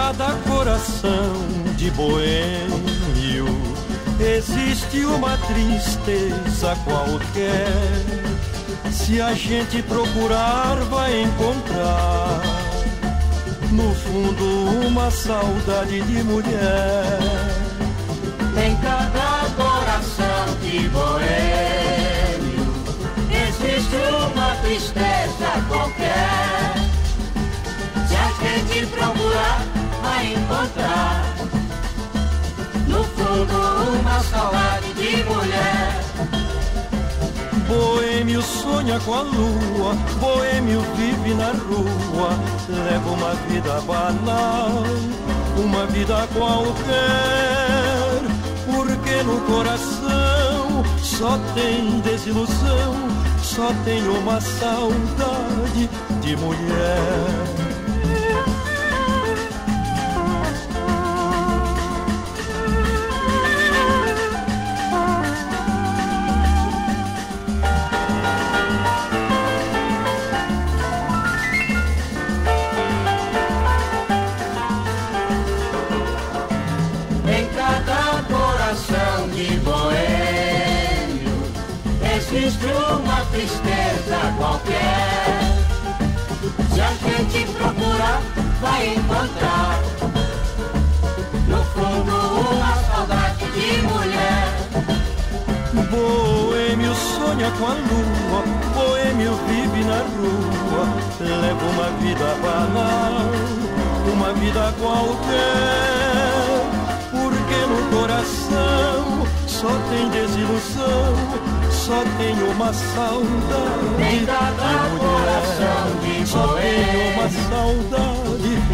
cada coração de boêmio existe uma tristeza qualquer. Se a gente procurar, vai encontrar no fundo uma saudade de mulher. Em cada coração de boêmio existe uma tristeza qualquer. Se a gente procurar, vai encontrar no fundo uma saudade de mulher. Boêmio sonha com a lua, boêmio vive na rua, leva uma vida banal, uma vida qualquer, porque no coração só tem desilusão, só tem uma saudade de mulher. Existe uma tristeza qualquer. Se a gente procurar, vai encontrar no fundo uma saudade de mulher. Boêmio sonha com a lua, boêmio vive na rua, leva uma vida banal, uma vida qualquer, porque no coração só tem desilusão, só tenho uma saudade em cada de mulher. Coração de só tenho uma saudade